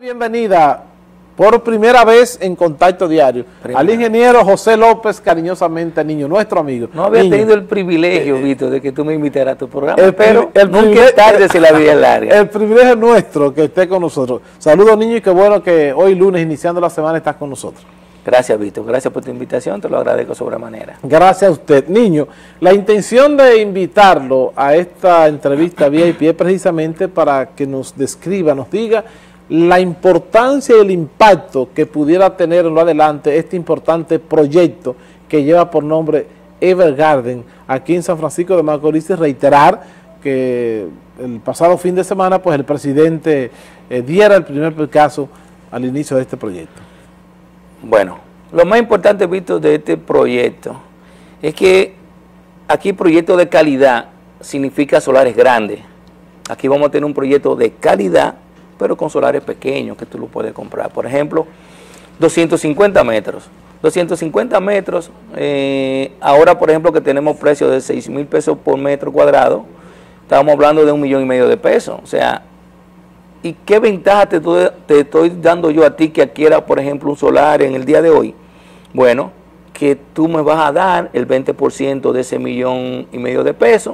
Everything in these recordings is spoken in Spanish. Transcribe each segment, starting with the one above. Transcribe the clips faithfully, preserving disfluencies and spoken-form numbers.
Bienvenida por primera vez en Contacto Diario primera. al ingeniero José López, cariñosamente Niño, nuestro amigo. No había Niño. tenido el privilegio, eh, Víctor, de que tú me invitaras a tu programa, el, pero el nunca es tarde si la vida es larga. El privilegio es nuestro que esté con nosotros. Saludos, Niño, y qué bueno que hoy lunes, iniciando la semana, estás con nosotros. Gracias, Víctor. Gracias por tu invitación, te lo agradezco sobremanera. Gracias a usted. Niño, la intención de invitarlo a esta entrevista V I P es precisamente para que nos describa, nos diga la importancia y el impacto que pudiera tener en lo adelante este importante proyecto que lleva por nombre Evergarden aquí en San Francisco de Macorís, y reiterar que el pasado fin de semana pues el presidente eh, diera el primer caso al inicio de este proyecto. Bueno, lo más importante, Víctor, de este proyecto es que aquí proyecto de calidad significa solares grandes. Aquí vamos a tener un proyecto de calidad, pero con solares pequeños que tú lo puedes comprar. Por ejemplo, doscientos cincuenta metros. doscientos cincuenta metros, eh, ahora por ejemplo que tenemos precios de seis mil pesos por metro cuadrado, estamos hablando de un millón y medio de pesos. O sea, ¿y qué ventaja te, te estoy dando yo a ti que adquiera, por ejemplo, un solar en el día de hoy? Bueno, que tú me vas a dar el veinte por ciento de ese millón y medio de pesos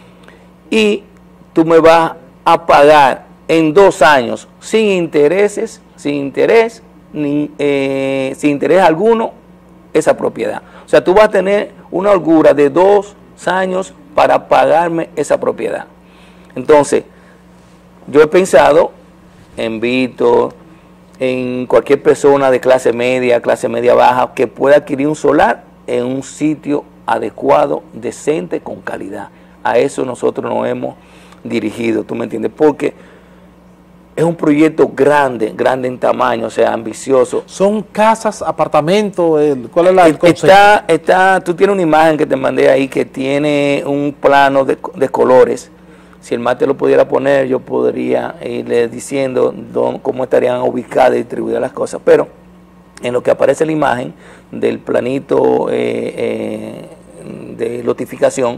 y tú me vas a pagar en dos años sin intereses, sin interés, ni, eh, sin interés alguno, esa propiedad. O sea, tú vas a tener una holgura de dos años para pagarme esa propiedad. Entonces, yo he pensado en Víctor, en cualquier persona de clase media, clase media baja, que pueda adquirir un solar en un sitio adecuado, decente, con calidad. A eso nosotros nos hemos dirigido, ¿tú me entiendes? Porque es un proyecto grande, grande en tamaño, o sea, ambicioso. ¿Son casas, apartamentos? El, ¿Cuál es la, el concepto? Está, está, tú tienes una imagen que te mandé ahí que tiene un plano de, de colores. Si el mate lo pudiera poner, yo podría irle diciendo dónde, cómo estarían ubicadas y distribuidas las cosas. Pero en lo que aparece la imagen del planito eh, eh, de lotificación,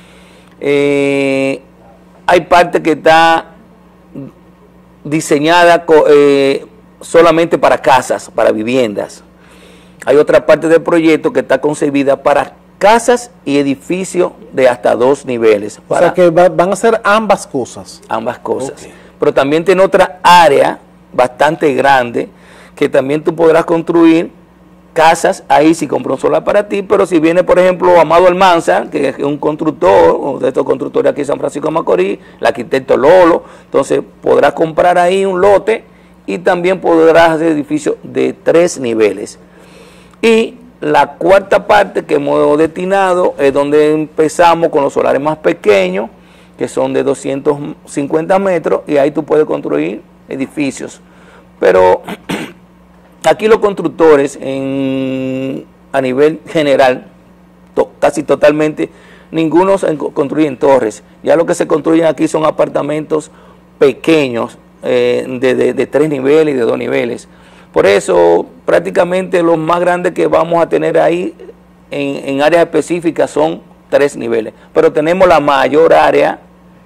eh, hay parte que está diseñada eh, solamente para casas, para viviendas. Hay otra parte del proyecto que está concebida para casas y edificios de hasta dos niveles. O sea que va, van a ser ambas cosas. Ambas cosas. Okay. Pero también tiene otra área bastante grande que también tú podrás construir casas ahí si compras un solar para ti, pero si viene, por ejemplo, Amado Almanza, que es un constructor, de estos constructores aquí en San Francisco de Macorís, el arquitecto Lolo, entonces podrás comprar ahí un lote y también podrás hacer edificios de tres niveles. Y la cuarta parte que hemos destinado es donde empezamos con los solares más pequeños, que son de doscientos cincuenta metros, y ahí tú puedes construir edificios. Pero aquí los constructores en, a nivel general, to, casi totalmente, ninguno construye en torres. Ya lo que se construyen aquí son apartamentos pequeños, eh, de, de, de tres niveles y de dos niveles. Por eso, prácticamente los más grandes que vamos a tener ahí en, en áreas específicas son tres niveles. Pero tenemos la mayor área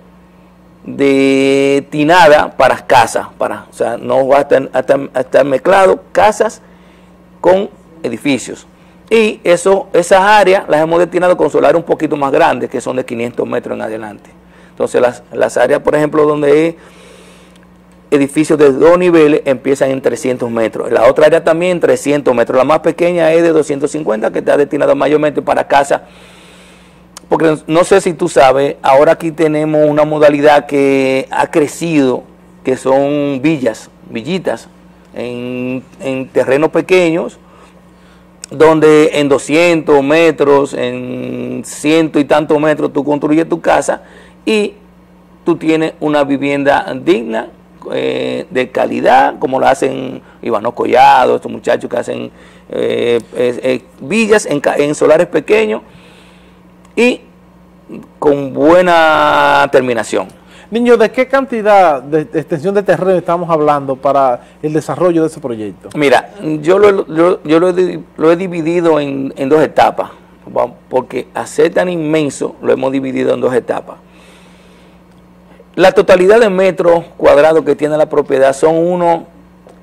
destinada para casas, para, o sea, no va a estar, a estar, a estar mezclado casas con edificios. Y eso, esas áreas las hemos destinado con solares un poquito más grandes, que son de quinientos metros en adelante. Entonces, las, las áreas, por ejemplo, donde es edificios de dos niveles empiezan en trescientos metros. La otra área también en trescientos metros. La más pequeña es de doscientos cincuenta, que está destinada mayormente para casa. Porque no sé si tú sabes, ahora aquí tenemos una modalidad que ha crecido, que son villas, villitas, en, en terrenos pequeños, donde en doscientos metros, en ciento y tantos metros tú construyes tu casa y tú tienes una vivienda digna, Eh, de calidad, como lo hacen Ivano Collado, estos muchachos que hacen eh, eh, eh, villas en, en solares pequeños y con buena terminación. Niño, ¿de qué cantidad de, de extensión de terreno estamos hablando para el desarrollo de ese proyecto? Mira, yo lo, lo, yo lo, he, lo he dividido en, en dos etapas, porque a ser tan inmenso lo hemos dividido en dos etapas. La totalidad de metros cuadrados que tiene la propiedad son unos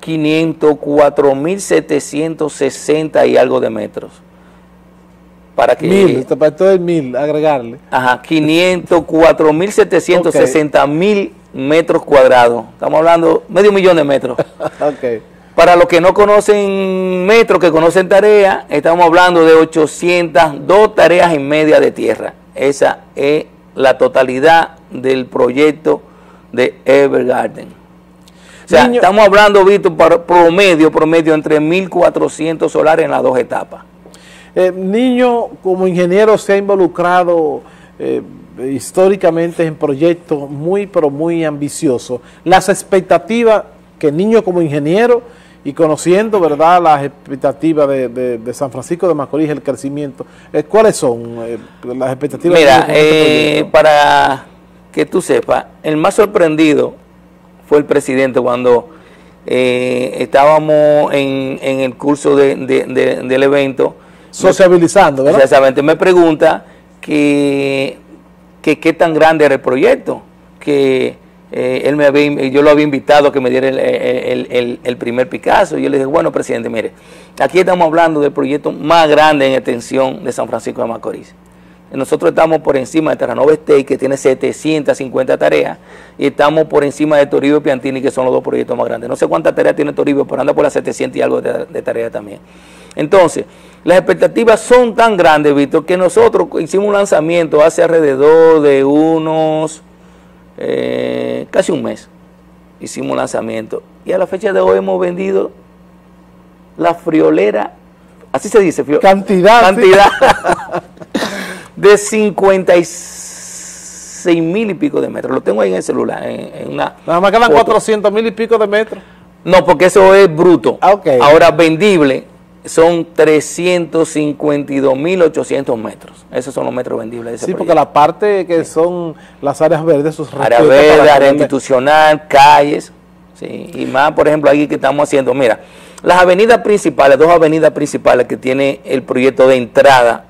quinientos cuatro mil setecientos sesenta y algo de metros. Para que, mil, te faltó el mil, agregarle. Ajá, quinientos cuatro mil setecientos sesenta mil metros cuadrados. Estamos hablando medio millón de metros. Okay. Para los que no conocen metros, que conocen tareas, estamos hablando de ochocientas dos tareas y media de tierra. Esa es la totalidad del proyecto de Evergarden. O sea, Niño, estamos hablando, Víctor, para promedio, promedio entre mil cuatrocientos solares en las dos etapas. Eh, Niño, como ingeniero, se ha involucrado eh, históricamente en proyectos muy, pero muy ambiciosos. Las expectativas que Niño como ingeniero y conociendo, ¿verdad?, las expectativas de, de, de San Francisco de Macorís, el crecimiento, eh, ¿cuáles son eh, las expectativas? Mira, eh, este para que tú sepas, el más sorprendido fue el presidente cuando eh, estábamos en, en el curso de, de, de, del evento, sociabilizando, ¿verdad? Exactamente, me pregunta que, que qué tan grande era el proyecto, que eh, él me había, yo lo había invitado a que me diera el, el, el, el primer Picasso, y yo le dije, bueno, presidente, mire, aquí estamos hablando del proyecto más grande en extensión de San Francisco de Macorís. Nosotros estamos por encima de Terranova State, que tiene setecientas cincuenta tareas, y estamos por encima de Toribio y Piantini, que son los dos proyectos más grandes. No sé cuántas tareas tiene Toribio, pero anda por las setecientas y algo de, de tareas también. Entonces, las expectativas son tan grandes, Víctor, que nosotros hicimos un lanzamiento hace alrededor de unos, eh, casi un mes. Hicimos un lanzamiento. Y a la fecha de hoy hemos vendido la friolera, así se dice, friolera. Cantidad. Cantidad. Sí. De cincuenta y seis mil y pico de metros. Lo tengo ahí en el celular. En, en una Nada más quedan cuatrocientos mil y pico de metros. No, porque eso es bruto. Ah, okay. Ahora, vendible son trescientos cincuenta y dos mil ochocientos metros. Esos son los metros vendibles de ese Sí, proyecto. porque la parte que sí. son las áreas verdes, sus área verde, área institucional, calles, sí, y más, por ejemplo, aquí que estamos haciendo, mira, las avenidas principales, dos avenidas principales que tiene el proyecto de entrada,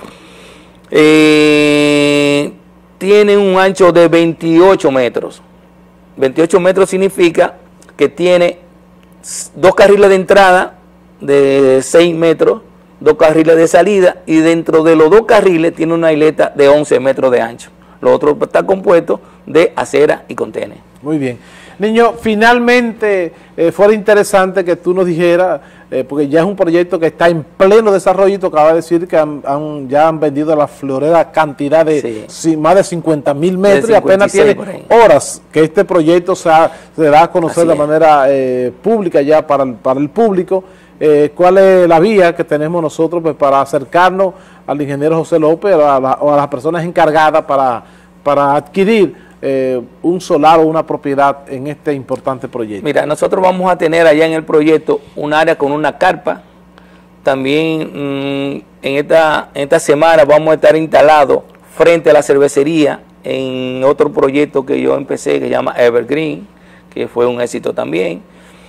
eh, tienen un ancho de veintiocho metros. veintiocho metros significa que tiene dos carriles de entrada de seis metros, dos carriles de salida, y dentro de los dos carriles tiene una isleta de once metros de ancho. Lo otro está compuesto de acera y contenes. Muy bien. Niño, finalmente eh, fuera interesante que tú nos dijeras, eh, porque ya es un proyecto que está en pleno desarrollo, y te acaba de decir que han, han, ya han vendido a la florera cantidad de sí. si, más de cincuenta mil metros, y apenas tiene horas que este proyecto se, ha, se da a conocer Así de es. manera eh, pública ya para el, para el público. Eh, ¿Cuál es la vía que tenemos nosotros pues, para acercarnos al ingeniero José López o a, la, o a las personas encargadas para, para adquirir eh, un solar o una propiedad en este importante proyecto? Mira, nosotros vamos a tener allá en el proyecto un área con una carpa. También mmm, en, esta, en esta semana vamos a estar instalados frente a la cervecería en otro proyecto que yo empecé que se llama Evergreen, que fue un éxito también.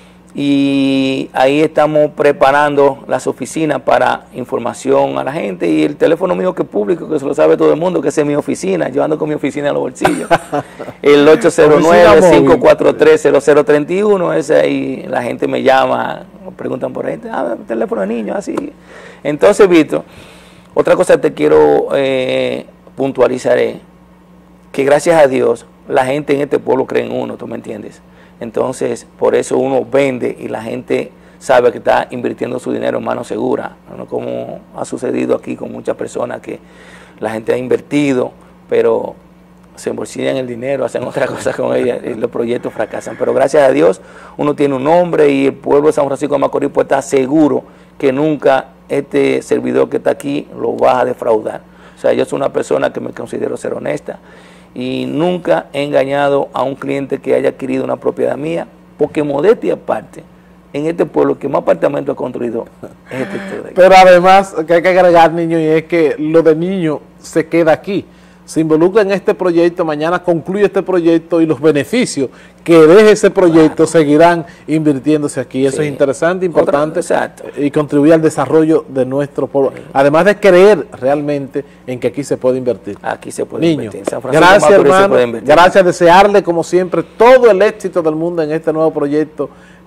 Y ahí estamos preparando las oficinas para información a la gente, y el teléfono mío que es público, que se lo sabe todo el mundo, que esa es mi oficina, yo ando con mi oficina en los bolsillos, el ocho cero nueve, cinco cuatro tres, cero cero tres uno, ese ahí la gente me llama, me preguntan por ahí, ah, teléfono de niño, así. Entonces, Víctor, otra cosa que te quiero eh, puntualizar es que gracias a Dios la gente en este pueblo cree en uno, ¿tú me entiendes? Entonces, por eso uno vende y la gente sabe que está invirtiendo su dinero en mano segura, no como ha sucedido aquí con muchas personas que la gente ha invertido, pero se embolsillan el dinero, hacen otras cosas con ella y los proyectos fracasan. Pero gracias a Dios uno tiene un nombre, y el pueblo de San Francisco de Macorís pues está seguro que nunca este servidor que está aquí lo va a defraudar. O sea, yo soy una persona que me considero ser honesta, y nunca he engañado a un cliente que haya adquirido una propiedad mía, porque modestia aparte, en este pueblo que más apartamentos ha construido es este de aquí. Pero además, que hay que agregar, Niño, y es que lo de Niño se queda aquí, se involucra en este proyecto, mañana concluye este proyecto, y los beneficios que deje ese proyecto claro. seguirán invirtiéndose aquí. Eso sí. es interesante, importante, Otra, y contribuye al desarrollo de nuestro pueblo, sí. además de creer realmente en que aquí se puede invertir. Aquí se puede Niño, invertir. San Francisco gracias, Macorís hermano, se puede invertir. Gracias, desearle como siempre todo el éxito del mundo en este nuevo proyecto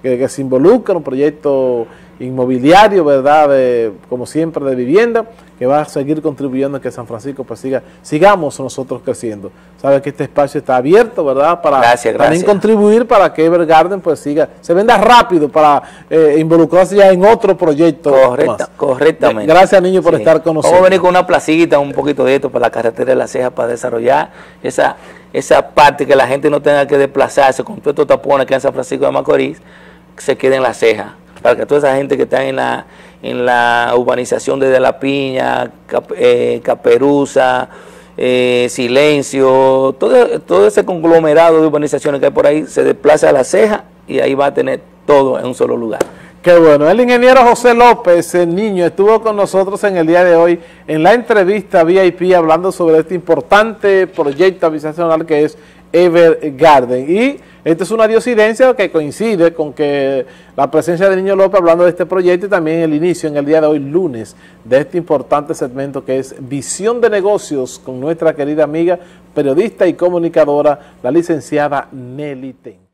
que, que se involucra, un proyecto inmobiliario, ¿verdad?, de, como siempre, de vivienda, que va a seguir contribuyendo a que San Francisco pues siga, sigamos nosotros creciendo. Sabe que este espacio está abierto, ¿verdad?, para gracias, también gracias. contribuir para que Evergarden pues siga, se venda rápido para eh, involucrarse ya en otro proyecto. Correcta, correctamente. Gracias, niño, por sí. estar con nosotros. Vamos a venir con una placita, un poquito de esto para la carretera de La Ceja, para desarrollar esa, esa parte que la gente no tenga que desplazarse con todos estos tapones que hay en San Francisco de Macorís, que se quede en La Ceja, para que toda esa gente que está en la, en la urbanización desde La Piña, Cap, eh, Caperuza, eh, Silencio, todo, todo ese conglomerado de urbanizaciones que hay por ahí, se desplaza a La Ceja y ahí va a tener todo en un solo lugar. Qué bueno. El ingeniero José López, el niño, estuvo con nosotros en el día de hoy en la entrevista V I P hablando sobre este importante proyecto habitacional que es Evergarden. Y esta es una diosidencia que coincide con que la presencia del niño López hablando de este proyecto y también el inicio en el día de hoy, lunes, de este importante segmento que es Visión de Negocios con nuestra querida amiga, periodista y comunicadora, la licenciada Nelly Ten.